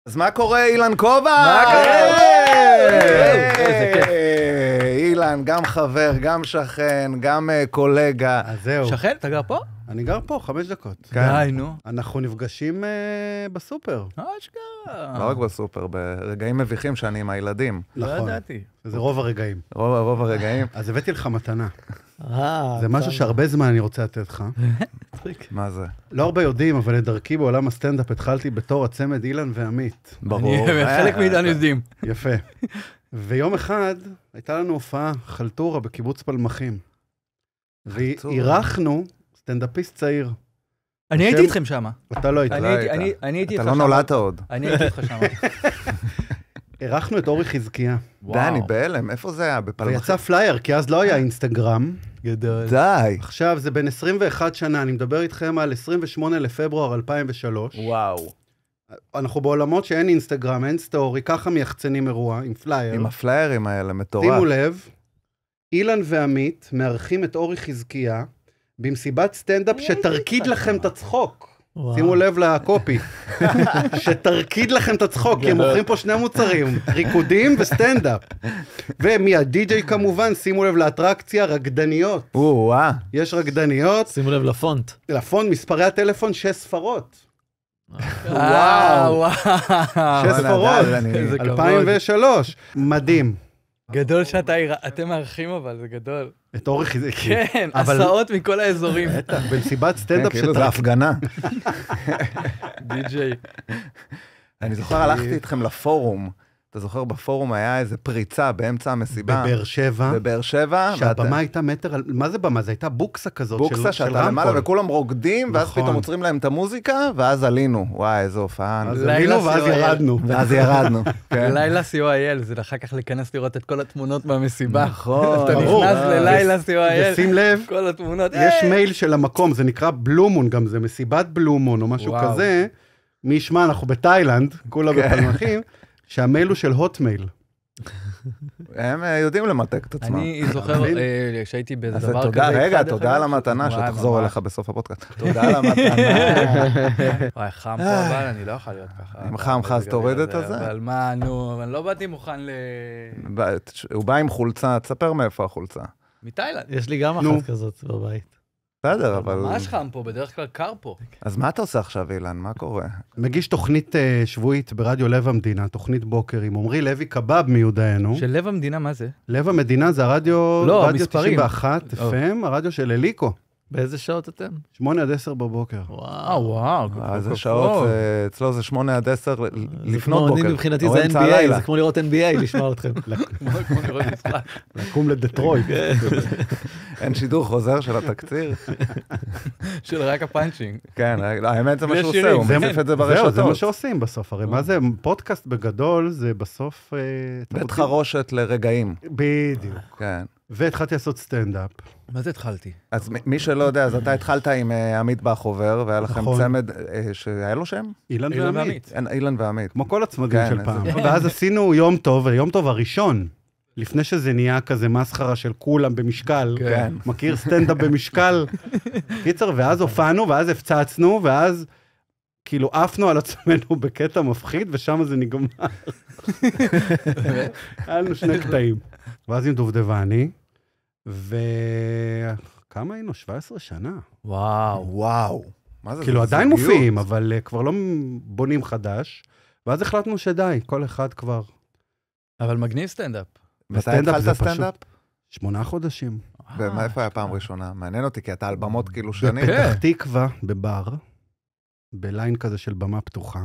אז מה קורה, אילן קובץ? מה קורה? איזה כיף. אילן, גם חבר, גם שכן, גם קולגה. אז זהו. שכן, אתה גר פה? אני גר פה 5 דקות. די, נו. אנחנו נפגשים בסופר. אשכרה. לא רק בסופר, ברגעים מביכים שאני עם הילדים. לא נכון. ידעתי. זה רוב הרגעים. רוב הרגעים. אז הבאתי לך מתנה. זה משהו שהרבה זמן אני רוצה לתת לך. מה זה? לא הרבה יודעים, אבל לדרכי בעולם הסטנדאפ התחלתי בתור הצמד אילן ועמית. ברור. חלק מאיתנו יודעים. יפה. ויום אחד הייתה לנו הופעה חלטורה בקיבוץ פלמחים. ואירחנו סטנדאפיסט צעיר. אני הייתי איתכם שם. אתה לא היית. אני הייתי איתך אתה שם. לא נולדת עוד. אני הייתי איתך שם. אירחנו את אורי חזקיה. די, אני בהלם. איפה זה היה? בפלמחים? ויצא פלייר, כי אז לא היה אינסטגרם. גדול. די. עכשיו, זה בין 21 שנה, אני מדבר איתכם על 28 לפברואר 2003. וואו. אנחנו בעולמות שאין אינסטגרם, אין סטורי, ככה מייחצנים אירוע, עם פלייר. עם הפליירים האלה, מטורף. שימו לב, אילן ועמית מארחים את אורי חזקיה, במסיבת סטנדאפ שתרקיד לכם את הצחוק. שימו לב לקופי. שתרקיד לכם את הצחוק, כי הם מוכרים פה שני מוצרים, ריקודים וסטנדאפ. ומהדי-ג'יי כמובן, שימו לב לאטרקציה, רקדניות. יש רקדניות. שימו לב לפונט. לפונט, מספרי הטלפון, 6 ספרות. וואו. 6 ספרות. 2003. מדהים. גדול שאתם מארחים אבל, זה גדול. את אורי חזקיה. כן, הסעות מכל האזורים. במסיבת סטנדאפ כאילו זה הפגנה. די-ג'יי. אני זוכר, הלכתי איתכם לפורום. אתה זוכר, בפורום היה איזה פריצה באמצע המסיבה. בבאר שבע. בבאר שבע. שהבמה הייתה מטר, מה זה במה? זה הייתה בוקסה כזאת של רמקול. בוקסה שאתה למעלה וכולם רוקדים, ואז פתאום עוצרים להם את המוזיקה, ואז עלינו. וואי, איזו הופעה. אז עלינו ואז ירדנו. ואז ירדנו. לילה COIL, זה אחר כך להיכנס לראות את כל התמונות מהמסיבה. נכון. אתה נכנס ללילה COIL. ושים לב, כל התמונות. יש מייל של המקום, זה נקרא בלומון גם, זה מסיבת בלומון או משהו כזה. מי ישמע, אנחנו בתאילנד, כולה בפלמחים. שהמייל הוא של הוטמייל. הם יודעים למתק את עצמם. אני זוכר שהייתי באיזה דבר תודה, כזה. רגע, תודה על המתנה שתחזור אליך בסוף הפודקאסט. תודה על המתנה. וואי, חם פה, אבל אני לא יכול להיות ככה. אם חם אז תוריד את הזה. אבל מה, נו, אני לא באתי מוכן הוא בא עם חולצה, תספר מאיפה החולצה. מתאילנד. יש לי גם אחת כזאת בבית. בסדר, אבל... ממש חם פה, בדרך כלל קר פה. אז מה אתה עושה עכשיו, אילן? מה קורה? מגיש תוכנית שבועית ברדיו לב המדינה, תוכנית בוקר, עם עמרי לוי קבב מיודענו. של לב המדינה, מה זה? לב המדינה זה הרדיו... לא, רדיו מספרים. 91 FM, הרדיו של אליקו. באיזה שעות אתם? 8 עד 10 בבוקר. וואו. זה שעות, אצלו זה 8 עד 10 לפנות בוקר. מבחינתי זה NBA, זה כמו לראות NBA, לשמוע אתכם. כמו לראות משחק. לקום לדטרויט. אין שידור חוזר של התקציר. של רק הפאנצ'ינג. כן, האמת זה מה שהוא עושה, הוא מציף את זה זהו, ברשתות. זה מה שעושים בסוף. הרי מה זה, פודקאסט בגדול זה בסוף... בית חרושת לרגעים. בדיוק. כן. והתחלתי לעשות סטנדאפ. מה זה התחלתי? אז מי שלא יודע, אז אתה התחלת עם עמית בחובר, והיה לכם צמד שהיה לו שם? אילן ועמית. אילן ועמית. כמו כל הצמדים של פעם. ואז עשינו יום טוב, היום טוב הראשון, לפני שזה נהיה כזה מסחרה של כולם במשקל, מכיר סטנדאפ במשקל, קיצר, ואז הופענו, ואז הפצצנו, ואז כאילו עפנו על עצמנו בקטע מפחיד, ושם זה נגמר. היה לנו 2 קטעים. ואז עם דובדבני, וכמה היינו? 17 שנה. וואו. כאילו עדיין מופיעים, אבל כבר לא בונים חדש, ואז החלטנו שדי, כל אחד כבר. אבל מגניב סטנדאפ. מתי התחלת סטנדאפ? 8 חודשים. איפה היה פעם ראשונה? מעניין אותי, כי אתה על במות כאילו שנים. בפתח תקווה, בבר, בליין כזה של במה פתוחה,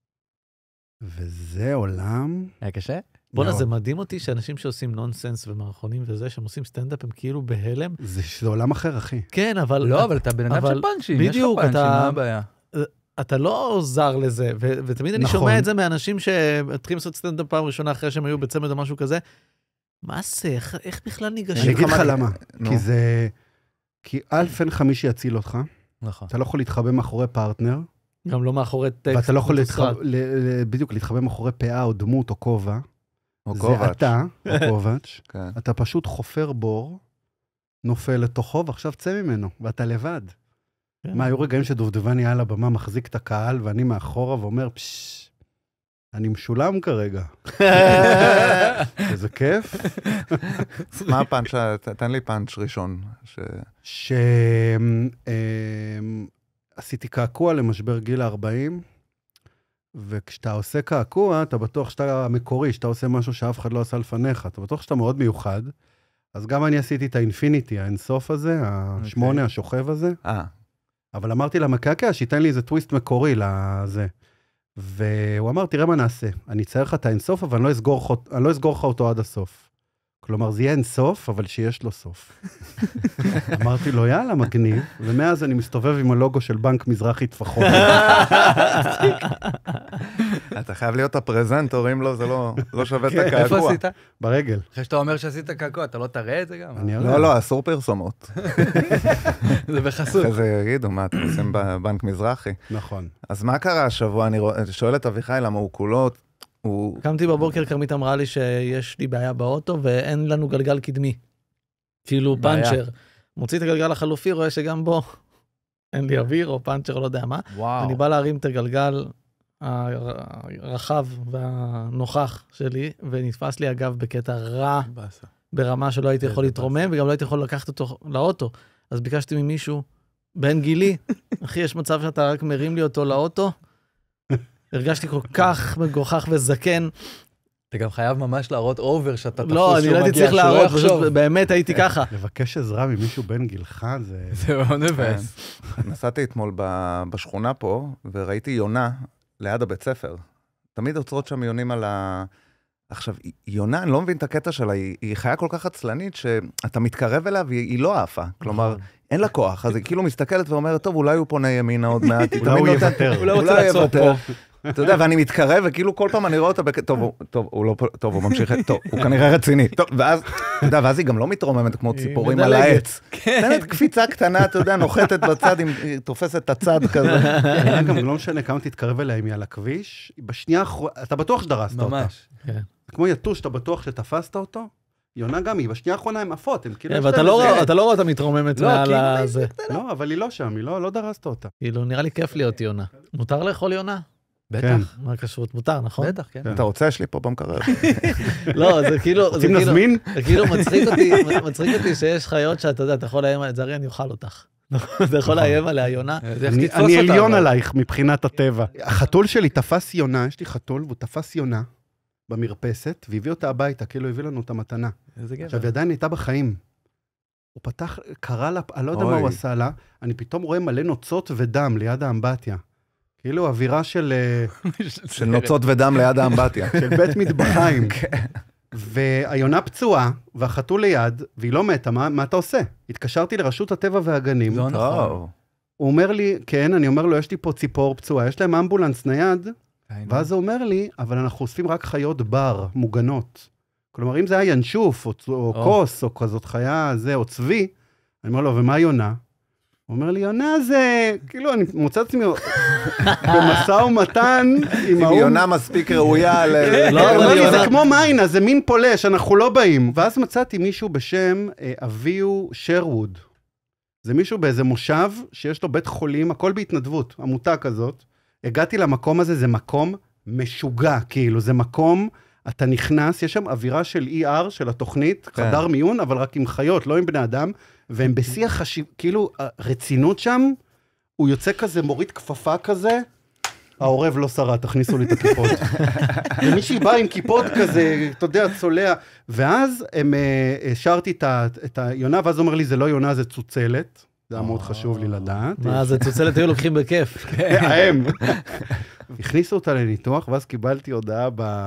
וזה עולם... היה קשה? בוא'נה, זה מדהים אותי שאנשים שעושים נונסנס ומערכונים וזה, שהם עושים סטנדאפ, הם כאילו בהלם. זה עולם אחר, אחי. כן, אבל... לא, אבל אתה בן אדם של פאנצ'ים, יש לך פאנצ'ים, מה הבעיה? אתה לא זר לזה, ותמיד אני שומע את זה מאנשים שהתחילים לעשות סטנדאפ פעם ראשונה אחרי שהם היו בצמד או משהו כזה. מה זה? איך בכלל ניגשים? אני אגיד לך למה. כי זה... כי אלף אין חמישי יציל אותך. נכון. אתה לא יכול להתחבא מאחורי פרטנר. גם לא מאחורי טקסט. ואתה לא יכול בדיוק להתחבא מאחורי פאה או דמות או כובע. זה אתה, או קובץ', אתה פשוט חופר בור, נופל לתוכו, ועכשיו צא ממנו, ואתה לבד. מה, היו רגעים שדובדבני על הבמה מחזיק את הקהל, ואני מאחורה ואומר, פשש, אני משולם כרגע. איזה כיף. מה הפאנץ'? תן לי פאנץ' ראשון. עשיתי קעקוע למשבר גיל 40, וכשאתה עושה קעקוע, אתה בטוח שאתה מקורי, שאתה עושה משהו שאף אחד לא עשה לפניך, אתה בטוח שאתה מאוד מיוחד, אז גם אני עשיתי את האינפיניטי, האינסוף הזה, השמונה, השוכב הזה, אבל אמרתי למקעקע שייתן לי איזה טוויסט מקורי לזה, והוא אמר, תראה מה נעשה, אני אצייר לך את האינסוף, אבל אני לא אסגור לך אותו עד הסוף. כלומר, זה יהיה אינסוף, אבל שיש לו סוף. אמרתי לו, יאללה, מגניב, ומאז אני מסתובב עם הלוגו של בנק מזרחי טפחות. אתה חייב להיות הפרזנטור, אם לא, זה לא שווה את הקעקוע. איפה עשית? ברגל. אחרי שאתה אומר שעשית קעקוע, אתה לא תראה את זה גם? לא, אסור פרסומות. זה בחסות. אחרי זה יגידו, מה, אתם עושים בבנק מזרחי? נכון. אז מה קרה השבוע? אני שואל את אביחי, למה הוא כולו... קמתי בבוקר, כרמית אמרה לי שיש לי בעיה באוטו, ואין לנו גלגל קדמי. כאילו פאנצ'ר. מוציא את הגלגל החלופי, רואה שגם בו אין לי אוויר, או פאנצ'ר, לא יודע מה. אני בא להרים את הגלגל הרחב והנוכח שלי, ונתפס לי הגב בקטע רע, ברמה שלא הייתי יכול להתרומם, וגם לא הייתי יכול לקחת אותו לאוטו. אז ביקשתי ממישהו, בן גילי, אחי, יש מצב שאתה רק מרים לי אותו לאוטו, הרגשתי כל כך מגוחך וזקן. אתה גם חייב ממש להראות אובר שאתה תפוס לא, אני לא הייתי צריך להראות, פשוט באמת הייתי ככה. לבקש עזרה ממישהו בן גילך, זה מאוד נבס. נסעתי אתמול בשכונה פה, וראיתי יונה ליד הבית ספר. תמיד עוצרות שם יונים על ה... עכשיו, יונה, אני לא מבין את הקטע שלה, היא חיה כל כך עצלנית, שאתה מתקרב אליה והיא לא עפה. כלומר, אין לה כוח, אז היא כאילו מסתכלת ואומרת, טוב, אולי הוא פונה ימינה עוד מעט. אולי הוא יוותר. אולי הוא יוותר. אתה יודע, ואני מתקרב, וכאילו כל פעם אני רואה אותה, טוב, הוא ממשיך, טוב, הוא כנראה רציני. טוב, ואז, אתה יודע, ואז היא גם לא מתרוממת כמו ציפורים על העץ. תנת קפיצה קטנה, אתה יודע, נוחתת בצד, תופסת את הצד כזה. גם לא משנה כמה תתקרב אליה, אם היא על הכביש, בשנייה האחרונה, אתה בטוח שדרסת אותה. ממש. כמו יתוש, אתה בטוח שתפסת אותו, יונה גם היא, בשנייה האחרונה הם עפות, הם כאילו... ואתה לא רואה אותה מתרוממת מעל הזה. לא, אבל היא לא שם, היא לא דרסת אותה. כאילו, נראה לי כיף להיות יונה. מותר לאכול יונה? בטח. מה כשרות? מותר, נכון? בטח, כן. אתה רוצה? יש לי פה במקרר. לא, זה כאילו... רוצים נזמין? זה כאילו מצחיק אותי שיש חיות שאתה יודע, אתה יכול לאיים על זרי, אני אוכל אותך. אתה יכול לאיים עליה, יונה. אני עליון עלייך מבחינת הטבע. החתול שלי תפס יונה, יש לי חתול, והוא תפס יונה במרפסת, והביא אותה הביתה, כאילו הביא לנו את המתנה. עכשיו, היא עדיין הייתה בחיים. הוא פתח, קרא לה, אני לא יודע מה הוא עשה לה, אני פתאום רואה מלא נוצות ודם ליד האמבטיה. כאילו אווירה של נוצות ודם ליד האמבטיה. של בית מטבחיים. והיונה פצועה, והחתול ליד, והיא לא מתה, מה אתה עושה? התקשרתי לרשות הטבע והגנים. לא נכון. הוא אומר לי, כן, אני אומר לו, יש לי פה ציפור פצועה, יש להם אמבולנס נייד, ואז הוא אומר לי, אבל אנחנו אוספים רק חיות בר, מוגנות. כלומר, אם זה היה ינשוף, או קוס, או כזאת חיה, או צבי, אני אומר לו, ומה יונה? הוא אומר לי, יונה זה, כאילו, אני מוצא את עצמי במשא ומתן עם האום. יונה מספיק ראויה זה כמו מיינה, זה מין פולש, אנחנו לא באים. ואז מצאתי מישהו בשם אביו שרווד. זה מישהו באיזה מושב שיש לו בית חולים, הכל בהתנדבות, עמותה כזאת. הגעתי למקום הזה, זה מקום משוגע, כאילו, זה מקום, אתה נכנס, יש שם אווירה של ER, של התוכנית, חדר מיון, אבל רק עם חיות, לא עם בני אדם, והם בשיא כאילו, הרצינות שם, הוא יוצא כזה, מוריד כפפה כזה, העורב לא שרה, תכניסו לי את הכיפות. ומישהי בא עם כיפות כזה, אתה יודע, צולע, ואז השארתי את היונה, ואז הוא אומר לי, זה לא יונה, זה צוצלת, זה היה מאוד חשוב לי לדעת. מה, זה צוצלת היו לוקחים בכיף. הם. הכניסו אותה לניתוח, ואז קיבלתי הודעה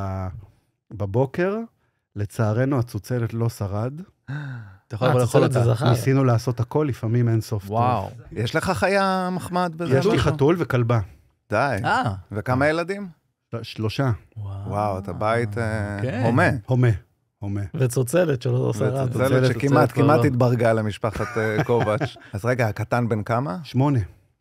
בבוקר, לצערנו הצוצלת לא שרד. אתה יכול לאכול אותה. ניסינו לעשות הכל, לפעמים אין סוף טוב. וואו. יש לך חיה מחמד בזה? יש לי חתול וכלבה. די. וכמה ילדים? 3. וואו, אתה בית הומה. הומה. וצוצלת שלא שרד. צוצלת שכמעט התברגה למשפחת קובץ'. אז רגע, הקטן בן כמה? 8.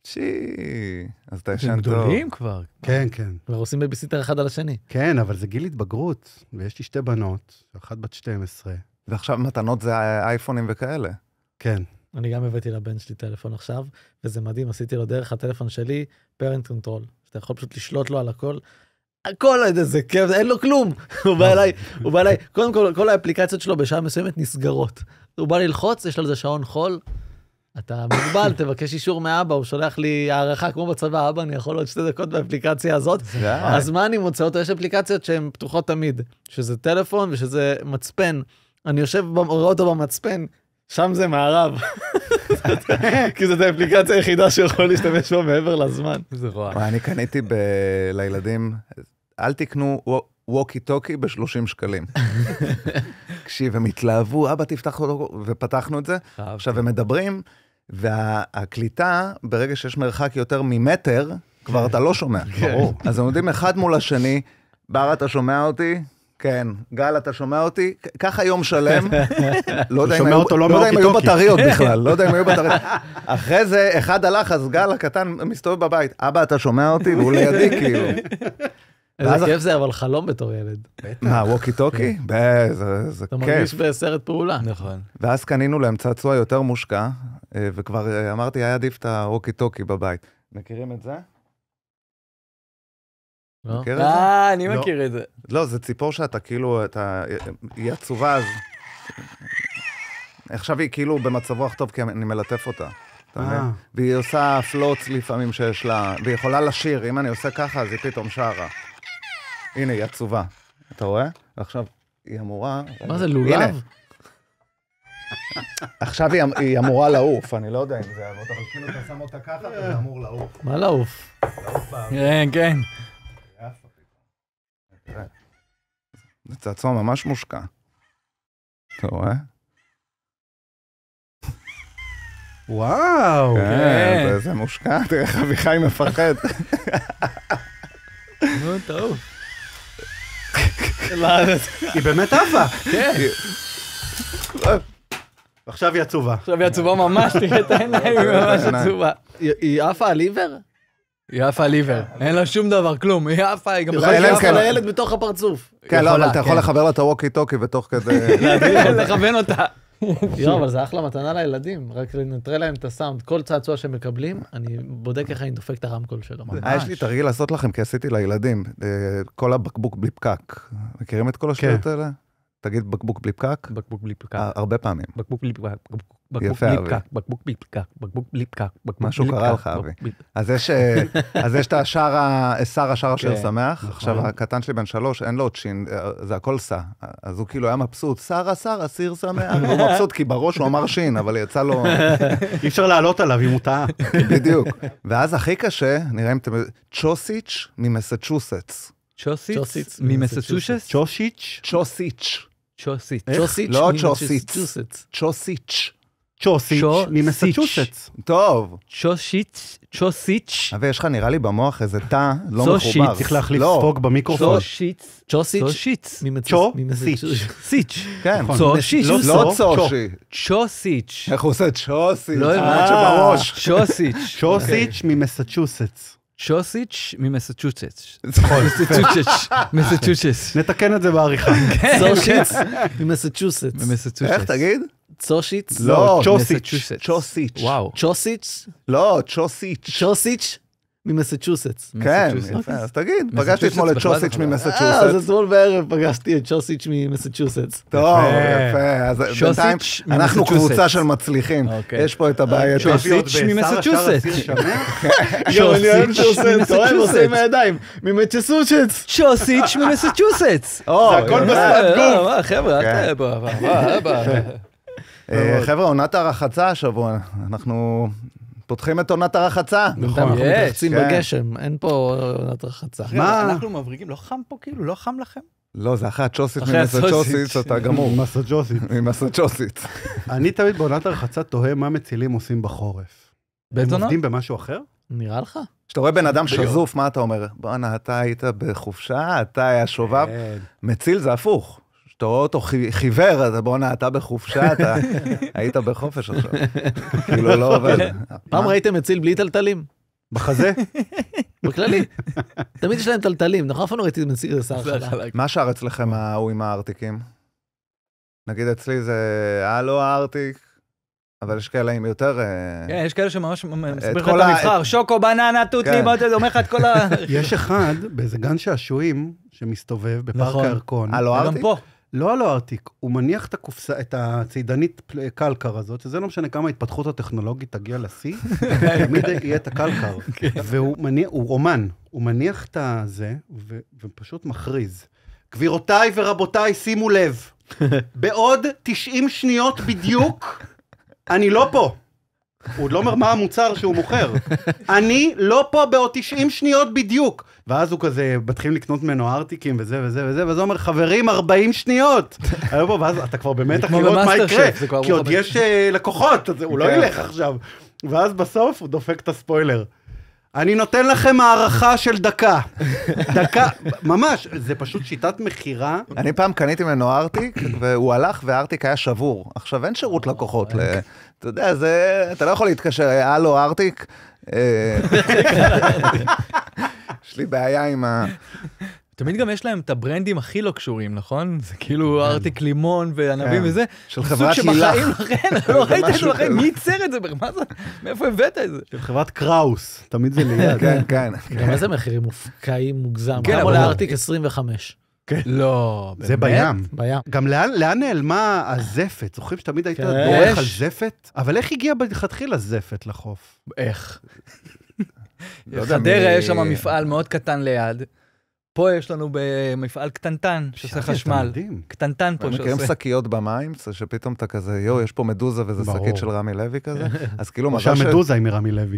אז אתה ישן טוב. הם גדולים כבר. כן, כן. כבר עושים בייביסיטר אחד על השני. כן, אבל זה גיל התבגרות, ויש לי 2 בנות, אחת בת 12. ועכשיו מתנות זה אייפונים וכאלה. כן. אני גם הבאתי לבן שלי טלפון עכשיו, וזה מדהים, עשיתי לו דרך הטלפון שלי, parent control. אתה יכול פשוט לשלוט לו על הכל. הכל איזה כיף, אין לו כלום. הוא בא אליי, קודם כל האפליקציות שלו בשעה מסוימת נסגרות. הוא בא ללחוץ, יש לו איזה שעון חול, אתה מוגבל, תבקש אישור מאבא, הוא שולח לי הערכה כמו בצבא, אבא, אני יכול עוד 2 דקות באפליקציה הזאת. אז מה אני מוצא אותו? יש אפליקציות שהן פתוחות תמיד, שזה טלפון ושזה מצפן. אני רואה אותו במצפן, שם זה מערב. כי זאת האפליקציה היחידה שיכול להשתמש בו מעבר לזמן. זה רוע. אני קניתי לילדים, אל תקנו ווקי טוקי ב-30 שקלים. תקשיב, הם התלהבו, אבא תפתח אותו, ופתחנו את זה. עכשיו הם מדברים, והקליטה, ברגע שיש מרחק יותר ממטר, כבר אתה לא שומע. אז הם יודעים אחד מול השני, בר אתה שומע אותי? כן. גל אתה שומע אותי? ככה יום שלם. לא יודע אם היו בטריות בכלל, לא יודע אם היו בטריות. אחרי זה, אחד הלך, אז גל הקטן מסתובב בבית, אבא אתה שומע אותי? והוא לידי כאילו. איזה כיף זה, אבל חלום בתור ילד. מה, ווקי טוקי? זה כיף. אתה מרגיש בסרט פעולה. נכון. ואז קנינו להם צעצוע יותר מושקע, וכבר אמרתי, היה עדיף את הווקי טוקי בבית. מכירים את זה? מכיר את זה? אני מכיר את זה. לא, זה ציפור שאתה כאילו, היא עצובה, אז... עכשיו היא כאילו במצב רוח טוב, כי אני מלטף אותה. והיא עושה פלוץ לפעמים שיש לה, והיא יכולה לשיר, אם אני עושה ככה, אז היא פתאום שרה. הנה, היא עצובה. אתה רואה? עכשיו, היא אמורה... מה זה, לולב? עכשיו היא אמורה לעוף, אני לא יודע אם זה יעבוד, אבל כאילו אתה שם אותה ככה, וזה אמור לעוף. מה לעוף? כן, כן. זה צעצוע ממש מושקע. אתה רואה? וואו. כן, זה מושקע, תראה איך אביחי מפחד. נו, טוב. היא באמת עפה. כן. עכשיו היא עצובה. עכשיו היא עצובה ממש, תראה את העיניים, היא ממש עצובה. היא עפה על עיוור? היא עפה על עיוור. אין לה שום דבר, כלום. היא עפה, היא גם היא עפה לילד בתוך הפרצוף. כן, לא, אבל אתה יכול לחבר לה את הווקי טוקי ותוך כדי... לכוון אותה. יואו, אבל זה אחלה מתנה לילדים, רק לנטרל להם את הסאונד. כל צעצוע שהם מקבלים, אני בודק איך אני דופק את הרמקול שלו. יש לי תרגיל לעשות לכם, כי עשיתי לילדים, כל הבקבוק בלי פקק. מכירים את כל השטויות האלה? תגיד בקבוק בלי פקק? בקבוק בלי פקק. הרבה פעמים. בקבוק בלי פקק. יפה, אבי. בקבוק בלי פקק. בקבוק בלי פקק. משהו קרה לך, אבי. אז יש את השער שיר שמח. עכשיו, הקטן שלי בן 3, אין לו עוד שין, זה הכל סע. אז הוא כאילו היה מבסוט, שרה, שיר שמח. הוא מבסוט, כי בראש הוא אמר שין, אבל יצא לו... אי אפשר לעלות עליו אם הוא טעה. בדיוק. ואז הכי קשה, נראה אם אתם... צ'וסיץ' ממסצ'וסטס. צ'וסיץ' ממסצ'וסטס? צ'וסיץ'. לא צ'וסיץ'. צ'וסיץ' ממסצ'וסטס. טוב. צ'וסיץ'. ויש לך נראה לי במוח איזה תא לא מחובר. צריך להחליף ספוג במיקרופון. צ'וסיץ'. סיץ'. כן. צ'וסיץ'. לא צ'ושי. צ'וסיץ'. איך הוא עושה צ'וסי? לא שבראש. צ'וסיץ' ממסצ'וסטס. צ'וסיץ' ממסצ'וסטס. מסצ'וסטס. נתקן את זה בעריכה. צ'וסיץ' ממסצ'וסטס. איך תגיד? צ'ושיץ'? לא, צ'וסיץ'. וואו. צ'וסיץ'? לא, צ'וסיץ'. צ'וסיץ' ממסצ'וסטס. כן, יפה, אז תגיד, פגשתי אתמול את צ'וסיץ' ממסצ'וסטס. אז אתמול בערב פגשתי את צ'וסיץ' ממסצ'וסטס. טוב, יפה, אז בינתיים אנחנו קבוצה של מצליחים. יש פה את הבעיה. צ'וסיץ' ממסצ'וסטס. צ'וסיץ' ממסצ'וסטס. ממסצ'וסטס. צ'וסיץ' ממסצ'וסטס. זה הכל בשפת גוף. חבר'ה, אל תהיה. חבר'ה, עונת הרחצה השבוע, אנחנו פותחים את עונת הרחצה. נכון, אנחנו מתרחצים בגשם, אין פה עונת רחצה. מה? אנחנו מבריגים, לא חם פה כאילו? לא חם לכם? לא, זה אחרי הצ'וסית ממסצ'וסטס, אתה גמור. ממסצ'וסטס. אני תמיד בעונת הרחצה תוהה מה מצילים עושים בחורף. הם עובדים במשהו אחר? נראה לך? כשאתה רואה בן אדם שזוף, מה אתה אומר? בואנה, אתה היית בחופשה, אתה היה שובב. מציל זה הפוך. אתה רואה אותו חיוור, בואנה, אתה בחופשה, אתה היית בחופש עכשיו. כאילו לא עובד. פעם ראיתם מציל בלי טלטלים? בחזה? בכללי. תמיד יש להם טלטלים, נכון? אף לא ראיתי מציל שר חלק. מה שר אצלכם ההוא עם הארטיקים? נגיד אצלי זה, הלו הארטיק, אבל יש כאלה עם יותר... כן, יש כאלה שממש מסביר לך את המבחר, שוקו, בננה, תות לימות, זה אומר לך את כל ה... יש אחד, באיזה גן שעשועים, שמסתובב בפארק הירקון. לא גם ארטיק? פה. לא ארטיק, הוא מניח את הקופסה, את הצידנית קלקר הזאת, שזה לא משנה כמה ההתפתחות הטכנולוגית תגיע לשיא, תמיד יהיה את הקלקר. והוא אומן, הוא מניח את זה, ופשוט מכריז. גבירותיי ורבותיי, שימו לב, בעוד 90 שניות בדיוק, אני לא פה. הוא עוד לא אומר מה המוצר שהוא מוכר. אני לא פה בעוד 90 שניות בדיוק. ואז הוא כזה, מתחילים לקנות ממנו ארטיקים וזה וזה וזה, ואז הוא אומר, חברים, 40 שניות. ואז אתה כבר באמת לראות מה יקרה, כי עוד יש לקוחות, אז הוא לא ילך עכשיו. ואז בסוף הוא דופק את הספוילר. אני נותן לכם הערכה של דקה. דקה, ממש, זה פשוט שיטת מחירה. אני פעם קניתי ממנו ארטיק, והוא הלך והארטיק היה שבור. עכשיו אין שירות לקוחות. אתה יודע, אתה לא יכול להתקשר, היה לו ארטיק. יש לי בעיה עם ה... תמיד גם יש להם את הברנדים הכי לא קשורים, נכון? זה כאילו ארטיק לימון וענבים וזה. של חברת לילך. לא ראית את זה בחיים, מי ייצר את זה? מאיפה הבאת את זה? של חברת קראוס, תמיד זה ליד. כן, כן. גם איזה מחירים מופקעים מוגזם. כמה עולה ארטיק 25. לא, זה בים. בים. גם לאן נעלמה הזפת? זוכרים שתמיד היית דורך על זפת? אבל איך הגיע לכתחילה זפת לחוף? איך? חדרה יש שם מפעל מאוד קטן ליד. פה יש לנו במפעל קטנטן, שעושה חשמל. קטנטן פה שעושה. מכירים שקיות במים, שפתאום אתה כזה, יש פה מדוזה וזה שקית של רמי לוי כזה. אז כאילו או שהמדוזה היא מרמי לוי.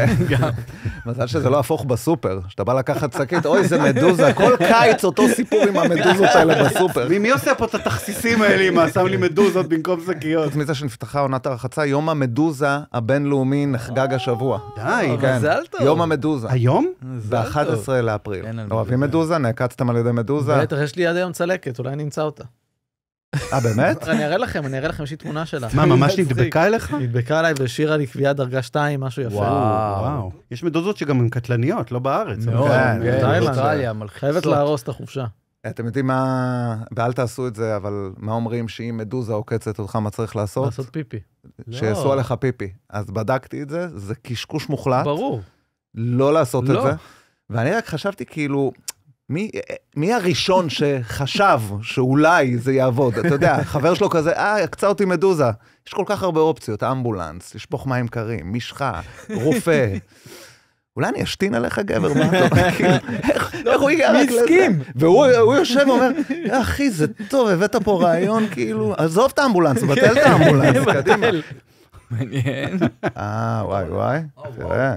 מזל שזה לא הפוך בסופר, שאתה בא לקחת שקית, אוי זה מדוזה, כל קיץ אותו סיפור עם המדוזות האלה בסופר. מי עושה פה את התכסיסים האלה, שם לי מדוזות במקום שקיות? חוץ מזה שנפתחה עונת הרחצה, יום המדוזה הבינלאומי נחגג השבוע. די, מזל טוב. יום המדוזה. היום? ב-11 לאפריל. אוהבים מדוזה? נעקצתם על ידי מדוזה? בטח, יש לי עד היום צלקת, אולי נמצא אותה. באמת? אני אראה לכם, יש לי תמונה שלה. מה, ממש נדבקה אליך? נדבקה עליי והשאירה לי קביעה דרגה 2, משהו יפה. וואו. יש מדוזות שגם הן קטלניות, לא בארץ. באוסטרליה, חייבת להרוס את החופשה. אתם יודעים מה, ואל תעשו את זה, אבל מה אומרים שאם מדוזה עוקצת אותך, מה צריך לעשות? לעשות פיפי. שיעשו עליך פיפי. אז בדקתי את זה, זה קשקוש מוחלט. ברור. לא לעשות את זה. ואני רק חשבתי כאילו, מי הראשון שחשב שאולי זה יעבוד? אתה יודע, חבר שלו כזה, הקצה אותי מדוזה. יש כל כך הרבה אופציות, אמבולנס, לשפוך מים קרים, משחה, רופא. אולי אני אשתין עליך גבר, מה אתה אומר? איך הוא הגיע רק לזה? והוא יושב ואומר, אחי, זה טוב, הבאת פה רעיון, כאילו, עזוב את האמבולנס, בטל את האמבולנס, קדימה. מעניין. וואי, תראה.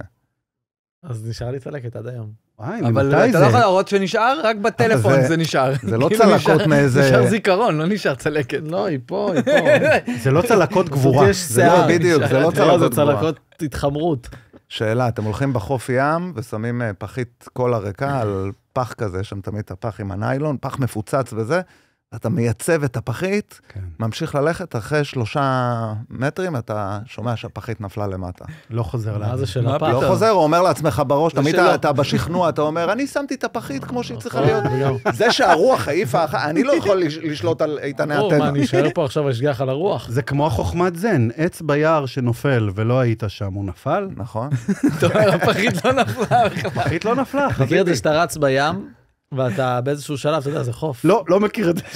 אז נשאר לי צלקת עד היום. אבל אתה לא יכול להראות שנשאר, רק בטלפון זה נשאר. זה לא צלקות מאיזה... נשאר זיכרון, לא נשאר צלקת. לא, היא פה. זה לא צלקות גבורה. זה לא בדיוק, זה לא צלקות גבורה. זה צלקות התחמרות. שאלה, אתם הולכים בחוף ים ושמים פחית כל הרקע על פח כזה, שם תמיד את הפח עם הניילון, פח מפוצץ וזה, אתה מייצב את הפחית, ממשיך ללכת, אחרי 3 מטרים אתה שומע שהפחית נפלה למטה. לא חוזר לה. מה זה של הפח? לא חוזר, הוא אומר לעצמך בראש, תמיד אתה בשכנוע, אתה אומר, אני שמתי את הפחית כמו שהיא צריכה להיות. זה שהרוח העיפה, אני לא יכול לשלוט על איתני הטבע. מה, אני אשאר פה עכשיו אשגח על הרוח? זה כמו חוכמת זן, עץ ביער שנופל ולא היית שם, הוא נפל? נכון. אתה אומר, הפחית לא נפלה. הפחית לא נפלה, מכיר חביבי. את זה שאתה רץ בים, ואתה באיזשהו שלב, אתה יודע, זה חוף. לא מכיר את זה.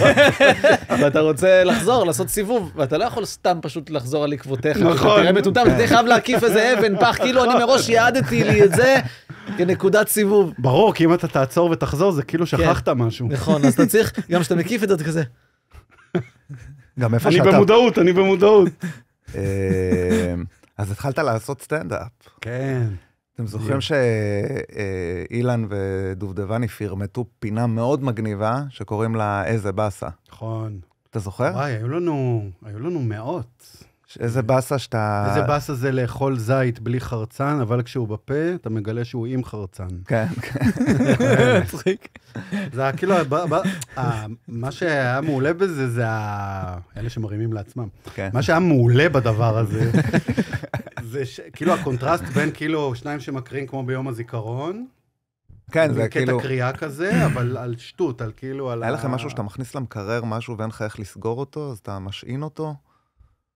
ואתה רוצה לחזור, לעשות סיבוב, ואתה לא יכול סתם פשוט לחזור על עקבותיך. נכון. תראה מטומטם, אתה חייב להקיף איזה אבן, פח, כאילו אני מראש יעדתי לי את זה כנקודת סיבוב. ברור, כי אם אתה תעצור ותחזור, זה כאילו שכחת משהו. נכון, אז אתה צריך, גם שאתה מקיף את זה כזה. גם איפה אני שאתה... אני במודעות. אז התחלת לעשות סטנדאפ. כן. אתם זוכרים שאילן ודובדבני פרמטו פינה מאוד מגניבה, שקוראים לה איזה בסה. נכון. אתה זוכר? וואי, היו לנו מאות. איזה בסה שאתה... איזה בסה זה לאכול זית בלי חרצן, אבל כשהוא בפה, אתה מגלה שהוא עם חרצן. כן, כן. מצחיק. זה היה כאילו, מה שהיה מעולה בזה, זה אלה שמרימים לעצמם. מה שהיה מעולה בדבר הזה, זה כאילו הקונטרסט בין כאילו 2 שמקריאים כמו ביום הזיכרון, כן, זה כאילו... קטע קריאה כזה, אבל על שטות, על כאילו... היה לכם משהו שאתה מכניס למקרר משהו ואין לך איך לסגור אותו, אז אתה משעין אותו?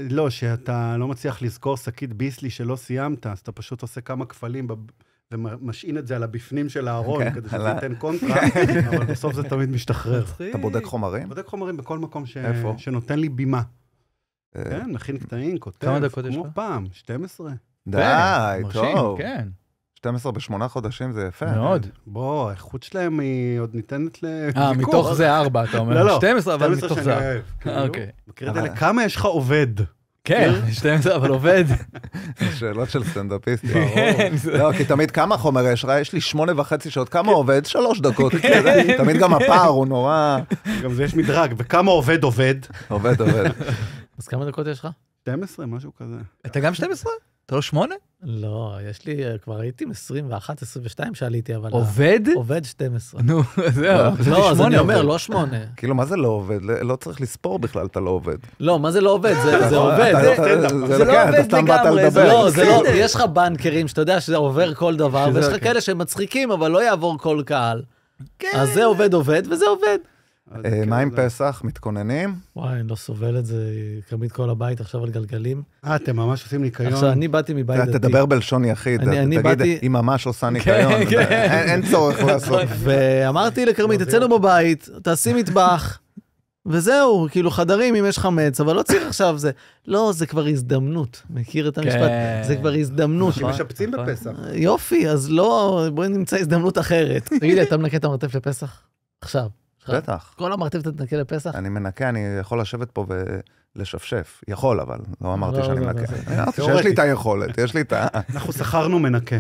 לא, שאתה לא מצליח לזכור שקית ביסלי שלא סיימת, אז אתה פשוט עושה כמה כפלים ומשעין את זה על הבפנים של הארון, כדי שזה ייתן קונטרה, אבל בסוף זה תמיד משתחרר. אתה בודק חומרים? בודק חומרים בכל מקום שנותן לי בימה. כן, מכין קטעים, כותב, כמו פעם, 12. די, טוב. כן. 12 ב8 חודשים זה יפה. מאוד. בוא, האיכות שלהם היא עוד ניתנת לוויכוח. מתוך זה 4, אתה אומר. לא, 12, אבל 12 מתוך שאני זה. אוהב. אוקיי. מכיר את אלה, כמה יש לך עובד? כן, 12, אבל עובד. שאלות של סטנדאפיסטים. לא, כי תמיד כמה חומר יש לך? יש לי 8.5 שעות. כמה עובד? 3 דקות. תמיד גם הפער הוא נורא... גם זה יש מדרג. וכמה עובד? עובד. אז כמה דקות יש לך? 12, משהו כזה. אתה גם 12? אתה לא 8? לא, יש לי, כבר הייתי עם 21, 22 שעליתי, אבל... עובד? עובד 12. נו, זהו. לא, אז אני אומר, לא 8. כאילו, מה זה לא עובד? לא צריך לספור בכלל, אתה לא עובד. לא, מה זה לא עובד? זה עובד. זה לא עובד לגמרי. לא, זה לא, יש לך בנקרים שאתה יודע שזה עובר כל דבר, ויש לך כאלה שמצחיקים, אבל לא יעבור כל קהל. אז זה עובד, וזה עובד. מה עם פסח? מתכוננים? וואי, אני לא סובל את זה, קרמית כל הבית עכשיו על גלגלים. אתם ממש עושים ניקיון. עכשיו, אני באתי מבית דתי. תדבר בלשון יחיד, תגיד, היא ממש עושה ניקיון, אין צורך לעשות. ואמרתי לקרמית, אצלנו בבית, תעשי מטבח, וזהו, כאילו חדרים אם יש חמץ, אבל לא צריך עכשיו זה. לא, זה כבר הזדמנות. מכיר את המשפט? זה כבר הזדמנות. שמשפצים בפסח. יופי, אז לא, בואי נמצא הזדמנות אחרת. תגידי, אתה מנקה את המרתף לפסח? עכשיו. בטח. כל המרתף אתה תנקה לפסח? אני מנקה, אני יכול לשבת פה ולשפשף. יכול, אבל לא אמרתי שאני מנקה. אמרתי שיש לי את היכולת, יש לי את ה... אנחנו שכרנו מנקה.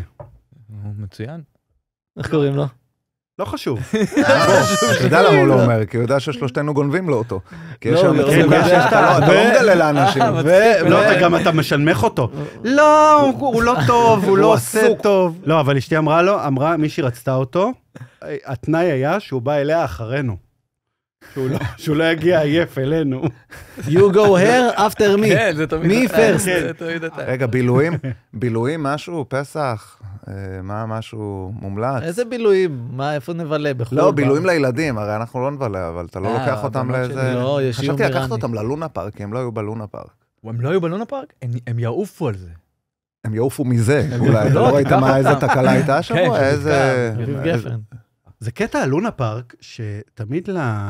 מצוין. איך קוראים לו? לא חשוב. אתה יודע למה הוא לא אומר, כי הוא יודע ששלושתנו גונבים לו אותו. כי יש שם מצוקה שאתה לא מגלה לאנשים. לא, אתה משלמך אותו. לא, הוא לא טוב, הוא לא עושה טוב. לא, אבל אשתי אמרה לו, מישהי רצתה אותו, התנאי היה שהוא בא אליה אחרינו. שהוא לא יגיע עייף אלינו. You go here after me. כן, זה תמיד... me first. רגע, בילויים משהו, פסח, מה משהו מומלץ? איזה בילויים? מה, איפה נבלה? בחול? לא, בילויים לילדים, הרי אנחנו לא נבלה, אבל אתה לא לוקח אותם לאיזה... לא, יש יום חשבתי לקחת אותם ללונה פארק, כי הם לא היו בלונה פארק. הם לא היו בלונה פארק? הם יעופו על זה. הם יעופו מזה, אולי. אתה לא ראית מה, איזה תקלה הייתה השבוע? איזה... זה קטע הלונה פארק, שתמיד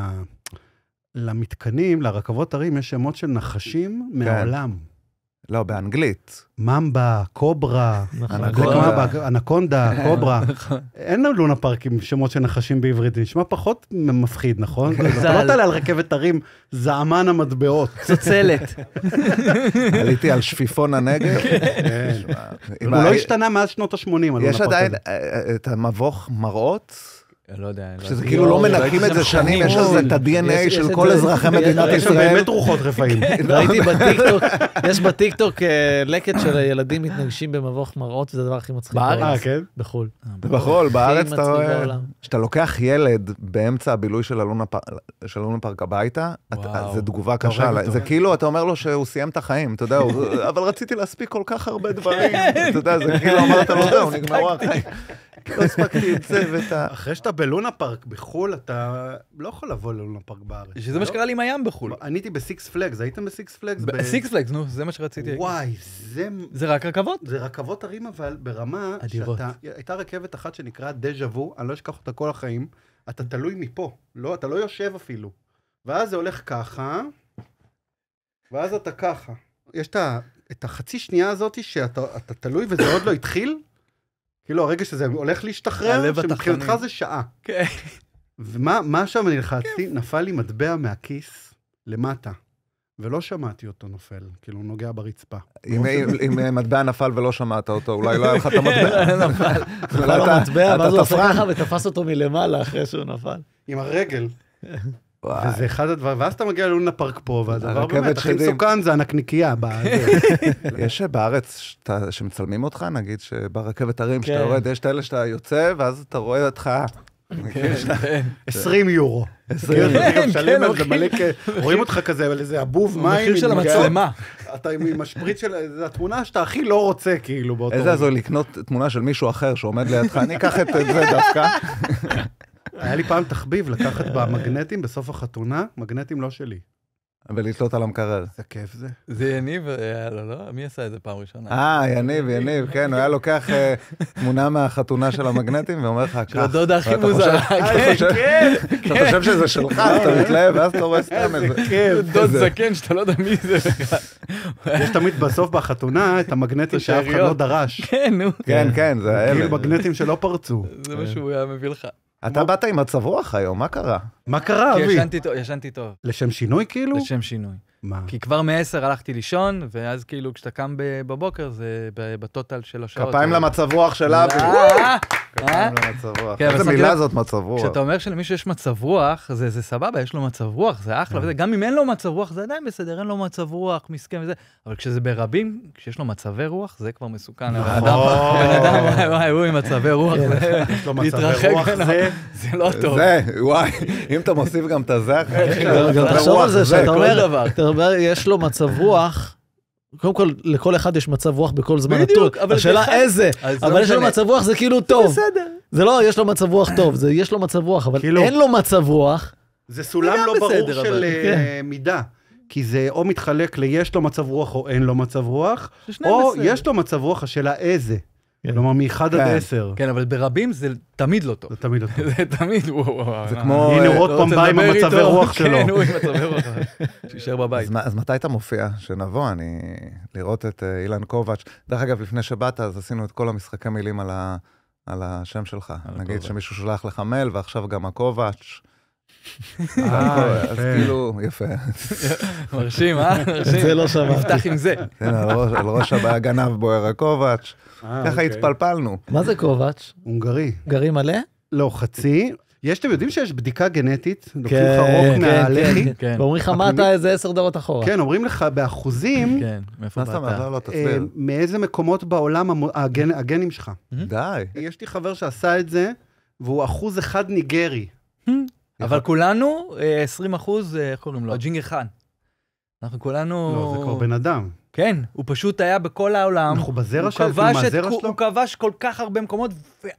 למתקנים, לרכבות הרים, יש שמות של נחשים מהעולם. לא, באנגלית. ממבה, קוברה, אנקונדה, קוברה. אין לנו לונה פארק עם שמות של נחשים בעברית, זה נשמע פחות מפחיד, נכון? אתה לא תעלה על רכבת הרים, זעמן המטבעות. צוצלת. עליתי על שפיפון הנגב. הוא לא השתנה מאז שנות ה-80. יש עדיין את המבוך מראות, לא יודע. שזה כאילו לא מנקים את זה שנים, יש לזה את ה-DNA של כל אזרחי מדינת ישראל. יש שם באמת רוחות רפאים. ראיתי בטיקטוק, יש בטיקטוק לקט של ילדים מתנגשים במבוך מראות, וזה הדבר הכי מצחיק. בארץ? כן? בחול. בחול, בארץ אתה רואה, שאתה לוקח ילד באמצע הבילוי של הלונה פארק הביתה, זה תגובה קשה, זה כאילו, אתה אומר לו שהוא סיים את החיים, אתה יודע, אבל רציתי להספיק כל כך הרבה דברים, אתה יודע, זה כאילו אמרת לו, זהו, נגמרו החיים. לא הספקתי את זה ואתה... אחרי שאתה בלונה פארק בחול, אתה לא יכול לבוא ללונה פארק בארץ. שזה מה שקרה לי עם הים בחול. אני הייתי בסיקס פלגס, הייתם בסיקס פלגס? סיקס פלגס, נו, זה מה שרציתי. וואי, זה רק רכבות? זה רכבות הרים, אבל ברמה שאתה... הייתה רכבת אחת שנקרא דז'ה וו, אני לא אשכח אותה כל החיים, אתה תלוי מפה, אתה לא יושב אפילו. ואז זה הולך ככה, ואז אתה ככה. יש את החצי שנייה הזאת שאתה תלוי וזה עוד לא התחיל, כאילו, הרגע שזה הולך להשתחרר, שמבחינתך זה שעה. כן. ומה שם אני לחצתי? נפל לי מטבע מהכיס למטה, ולא שמעתי אותו נופל, כאילו, הוא נוגע ברצפה. אם מטבע נפל ולא שמעת אותו, אולי לא היה לך את המטבע. נפל. נפל המטבע, ואז הוא עושה ככה ותפס אותו מלמעלה אחרי שהוא נפל. עם הרגל. וזה אחד הדבר, ואז אתה מגיע ללונה פארק פה, והדבר באמת, הכי מסוכן זה הנקניקייה. יש בארץ שמצלמים אותך, נגיד שברכבת הרים שאתה יורד, יש את האלה שאתה יוצא, ואז אתה רואה אותך. 20 יורו. רואים אותך כזה, אבל איזה אבוב מים. המחיר של המצלמה. אתה עם השפריט של התמונה שאתה הכי לא רוצה, כאילו, באותו... איזה הזו לקנות תמונה של מישהו אחר שעומד לידך, אני אקח את זה דווקא. היה לי פעם תחביב לקחת במגנטים בסוף החתונה, מגנטים לא שלי. ולתלות על המקרר. זה כיף זה. זה יניב, לא? מי עשה את זה פעם ראשונה? יניב, כן, הוא היה לוקח תמונה מהחתונה של המגנטים, ואומר לך, של הדודה הכי מוזרה. אתה חושב שזה שלך, אתה מתלהב, ואז אתה רואה סתם את זה. דוד זקן, שאתה לא יודע מי זה. יש תמיד בסוף בחתונה את המגנטים שאף אחד לא דרש. כן, נו. כן, זה האלה. כאילו מגנטים שלא פרצו. זה מה שהוא היה מביא לך. אתה באת עם מצב רוח היום, מה קרה? מה קרה, כי אבי? ישנתי טוב. לשם שינוי כאילו? לשם שינוי. מה? כי כבר מ-10 הלכתי לישון, ואז כאילו כשאתה קם בבוקר, זה בטוטל של השעות. כפיים למצב רוח של אבי. כפיים למצב רוח. איזה מילה זאת מצב רוח. כשאתה אומר שלמישהו יש מצב רוח, זה סבבה, יש לו מצב רוח, זה אחלה. גם אם אין לו מצב רוח, זה עדיין בסדר, אין לו מצב רוח, מסכן וזה. אבל כשזה ברבים, כשיש לו מצבי רוח, זה כבר מסוכן. בן אדם, וואי, הוא עם מצבי רוח, יש לו מצבי רוח, זה לא טוב. זה, וואי, אם אתה מוסיף גם את הזה אחרי, גם תחשוב על זה שאתה אומר, יש לו מצב רוח, קודם כל, לכל אחד יש מצב רוח בכל זמן נתון. השאלה איזה, אבל יש לו מצב רוח זה כאילו טוב. בסדר. זה לא, יש לו מצב רוח טוב, זה יש לו מצב רוח, אבל אין לו מצב רוח. זה סולם לא ברור של מידה. כי זה או מתחלק ליש לו מצב רוח או אין לו מצב רוח, או יש לו מצב רוח, השאלה איזה. כלומר, מ-1 עד 10. כן, אבל ברבים זה תמיד לא טוב. זה תמיד לא טוב. זה תמיד, וואו. זה כמו... הנה עוד פעם בא עם המצבי רוח שלו. כן, הוא עם מצבי רוח. שישאר בבית. אז מתי אתה מופיע? שנבוא, לראות את אילן קובץ'. דרך אגב, לפני שבאת, אז עשינו את כל המשחקי מילים על השם שלך. נגיד שמישהו שולח לך מייל, ועכשיו גם הקובץ'. אז כאילו, יפה. מרשים, מרשים. זה לא שמעתי. נפתח עם זה. על ראש הבא גנב בוער הקובץ'. ככה התפלפלנו. מה זה קובץ'? הונגרי. גרי מלא? לא, חצי. אתם יודעים שיש בדיקה גנטית? לוקחים לך רוק מהלחי. ואומרים לך, מה אתה איזה 10 דקות אחורה? כן, אומרים לך באחוזים, כן, מאיפה באת? מאיזה מקומות בעולם הגנים שלך. די. יש לי חבר שעשה את זה, והוא 1% ניגרי. אבל כולנו, 20%, איך קוראים לו? ג'ינגר חאן. אנחנו כולנו... לא, זה כבר בן אדם. כן, הוא פשוט היה בכל העולם. אנחנו בזרע שלו, מהזרע שלו? הוא כבש כל כך הרבה מקומות,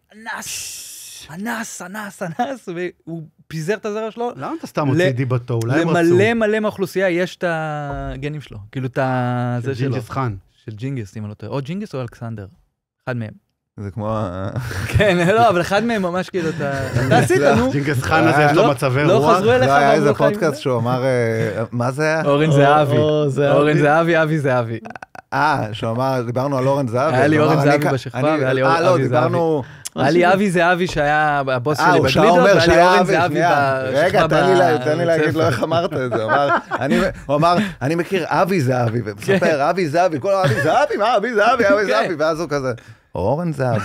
אנס, והוא פיזר את הזרע שלו. למה אתה סתם מוציא דיבתו? אולי הם רצו. למלא מהאוכלוסייה יש את הגנים שלו. כאילו את זה שלו. של ג'ינגס חאן. של ג'ינגס, אם אני לא טועה. או ג'ינגס או אלכסנדר. אחד מהם. זה כמו... כן, לא, אבל אחד מהם ממש כאילו, אתה עשית, נו. ג'ינגס חאן הזה יש לו מצבי רוח. לא חזרו אליך. לא היה איזה פודקאסט שהוא אמר, מה זה היה? אורן זהבי. אורן זהבי, אבי זהבי. שהוא אמר, דיברנו על אורן זהבי. היה לי אורן זהבי בשכבה, והיה לי אבי זהבי. היה לי אבי זהבי שהיה הבוס שלי בגלידות, והיה לי אורן זהבי בשכבה. רגע, תן לי להגיד לו איך אמרת את זה. הוא אמר, אני מכיר אבי זהבי, ומספר אבי זהבי, כל אבי זהבי, מה אבי זהבי, ואז הוא כזה, אורן זהבי.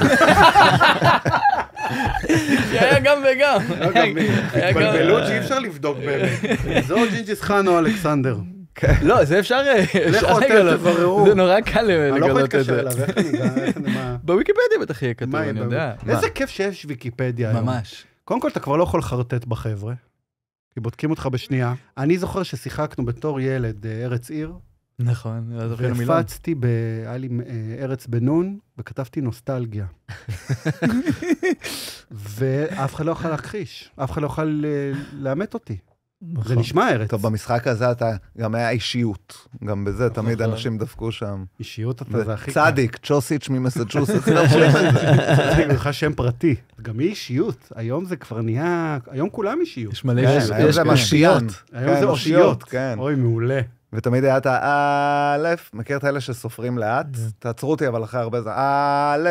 היה גם וגם. התבלבלות שאי אפשר לבדוק באמת. זו ג'ינג'ס חאן או אלכסנדר. לא, זה אפשר לגלות. זה נורא קל לגלות את זה. בוויקיפדיה בטח יהיה כתוב, אני יודע. איזה כיף שיש ויקיפדיה היום. ממש. קודם כל, אתה כבר לא יכול לחרטט בחבר'ה, כי בודקים אותך בשנייה. אני זוכר ששיחקנו בתור ילד ארץ עיר. נכון. והפצתי, היה לי ארץ בנון, וכתבתי נוסטלגיה. ואף אחד לא יכול להכחיש, אף אחד לא יכול לאמת אותי. זה נשמע ארץ. טוב, במשחק הזה אתה גם היה אישיות. גם בזה תמיד אנשים דפקו שם. אישיות אתה זה הכי... צדיק, צ'וסיץ' ממסצ'וסטס. זה לך שם פרטי. גם היא אישיות. היום זה כבר נהיה... היום כולם אישיות. יש מלא אישיות. היום זה משיות. היום זה אושיות. כן. אוי, מעולה. ותמיד היה את א', מכיר את האלה שסופרים לאט? תעצרו אותי, אבל אחרי הרבה זמן. א',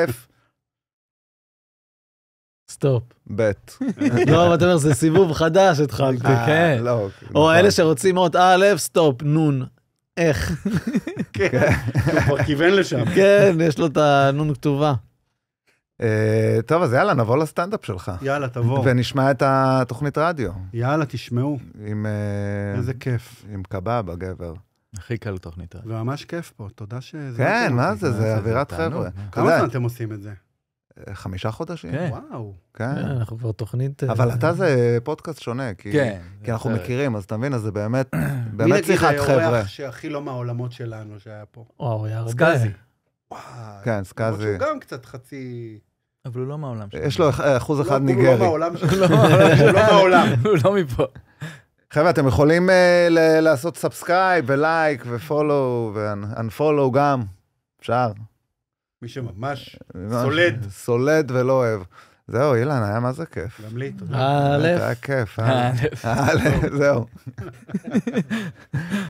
סטופ. ב'. לא, אבל אתה אומר, זה סיבוב חדש התחלתי. כן. או אלה שרוצים עוד א', סטופ, נון. איך? כן. הוא כבר כיוון לשם. כן, יש לו את הנון כתובה. טוב, אז יאללה, נבוא לסטנדאפ שלך. יאללה, תבוא. ונשמע את התוכנית רדיו. יאללה, תשמעו. איזה כיף. עם קבב, הגבר. הכי קל תוכנית רדיו. וממש כיף פה, תודה שזה... כן, מה זה? זה אווירת חבר'ה. כמה זמן אתם עושים את זה? 5 חודשים. וואו. כן. אנחנו כבר תוכנית... אבל אתה זה פודקאסט שונה, כי אנחנו מכירים, אז אתה מבין, אז זה באמת שיחת חבר'ה. מי נגיד האורח שהכי לא מהעולמות שלנו שהיה פה? וואו, היה הרבה. סקאזי. כן, סקאזי. שהוא גם קצת חצי... אבל הוא לא מהעולם שלנו. יש לו 1% ניגרי. הוא לא מהעולם שלנו. הוא לא מהעולם. הוא לא מפה. חבר'ה, אתם יכולים לעשות סאבסקרייב ולייק ופולו ואנפולו גם. אפשר. מי שממש סולד. סולד ולא אוהב. זהו, אילן, היה מה זה כיף. גם לי, תודה. היה כיף. זהו.